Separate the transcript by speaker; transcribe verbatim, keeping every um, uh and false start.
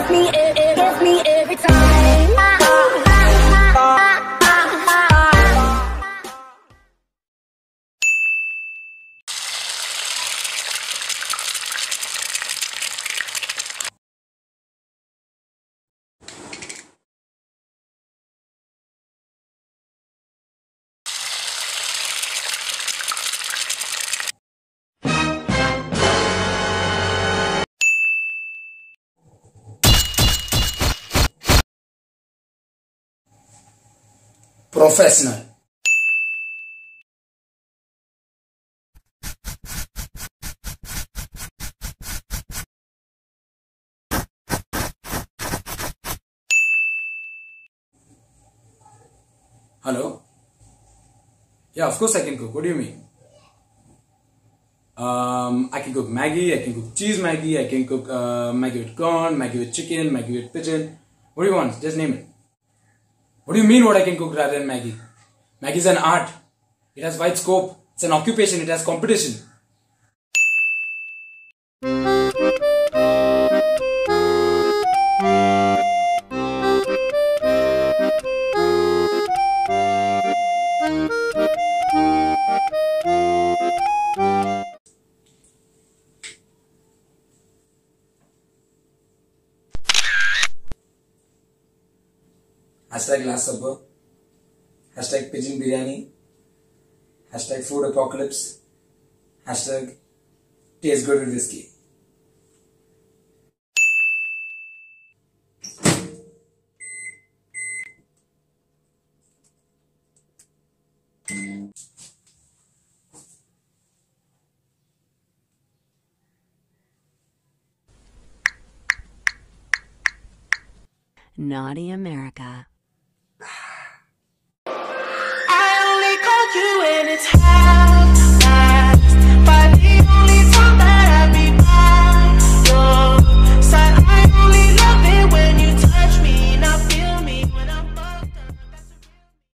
Speaker 1: gets me, it, it gets me every time.
Speaker 2: Professional. Hello? Yeah, of course I can cook. What do you mean? Um, I can cook Maggie, I can cook cheese Maggie, I can cook uh, Maggie with corn, Maggie with chicken, Maggie with pigeon. What do you want? Just name it. What do you mean what I can cook rather than Maggie? Maggie is an art. It has wide scope. It's an occupation. It has competition. Hashtag last supper. Hashtag pigeon biryani. Hashtag food apocalypse. Hashtag taste good with whiskey.
Speaker 3: Naughty America.